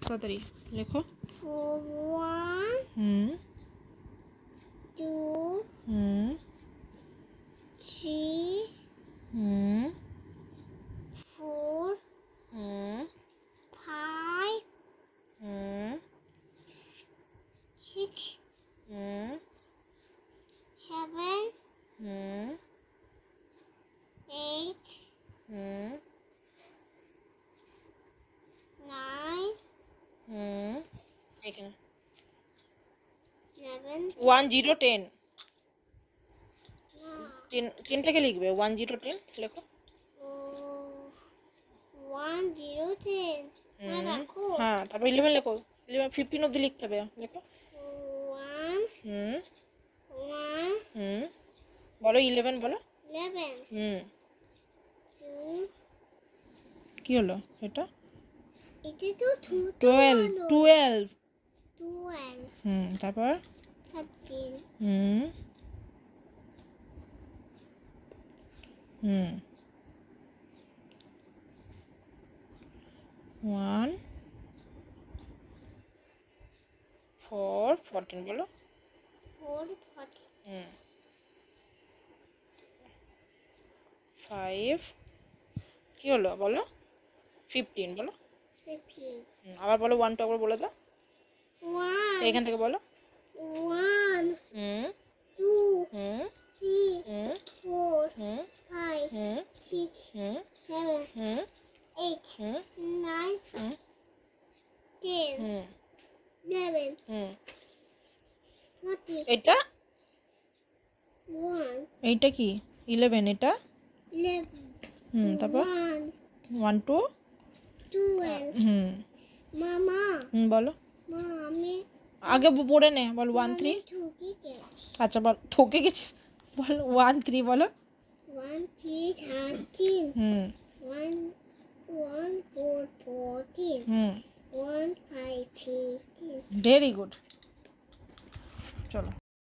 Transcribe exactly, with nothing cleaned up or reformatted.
তাড়াতাড়ি লেখো। One hmm two hmm three hmm four hmm five hmm six hmm seven hmm eight hmm nine hmm এখানে eleven one zero ten ten টেনটাকে লিখবে one zero ten লেখো। One zero ten রাখো। হ্যাঁ তারপর eleven লেখো। ইলেভেন ফিফটিন অব্দি লিখতে হবে লেখো। ওয়ান হুম ওয়ান হুম বলো ইলেভেন বলো। ইলেভেন হুম টু কি হলো এটা? এটা তো two twelve twelve twelve hmm তারপর thirteen hmm hmm one four fourteen বলো। ফোর ফর্টি হুম ফাইভ কি হলো বলো ফিফটিন বলো। ফিফটিন হুম, আবার বলো ওয়ান টু আবার বলে দাও ওয়ান এখান থেকে বলো। One hmm two hmm three hmm four hmm five hmm six hmm seven hmm eight hmm nine hmm ten hmm eleven hmm forty এটা ওয়ান এইটা কি ইলেভেন এটা। ইলেভেন হুম তারপর one one two twelve hmm মামা হুম বলো মা আমি আগে ব- পড়ে নে বল ওয়ান থ্রি। ঠকে গেছি আচ্ছা বল থকে গেছিস বল ওয়ান থ্রি বলো। One three thirteen hmm one one four fourteen hmm one five fifteen very good চলো।